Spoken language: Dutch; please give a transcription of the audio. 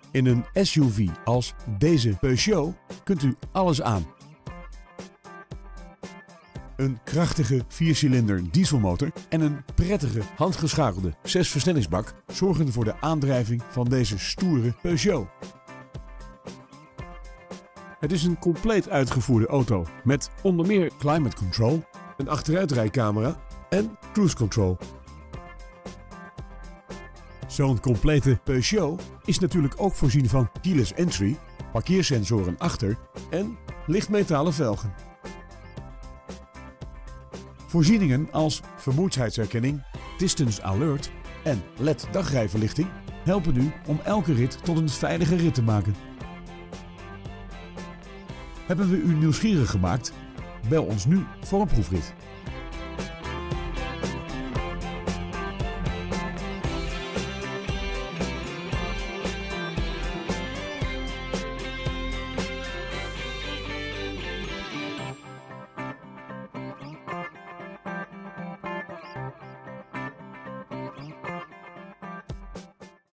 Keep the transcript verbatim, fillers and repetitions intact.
In een S U V als deze Peugeot kunt u alles aan. Een krachtige viercilinder dieselmotor en een prettige handgeschakelde zesversnellingsbak zorgen voor de aandrijving van deze stoere Peugeot. Het is een compleet uitgevoerde auto met onder meer climate control, een achteruitrijcamera en cruise control. Zo'n complete Peugeot is natuurlijk ook voorzien van keyless entry, parkeersensoren achter en lichtmetalen velgen. Voorzieningen als vermoeidheidsherkenning, distance alert en L E D dagrijverlichting helpen u om elke rit tot een veilige rit te maken. Hebben we u nieuwsgierig gemaakt? Bel ons nu voor een proefrit.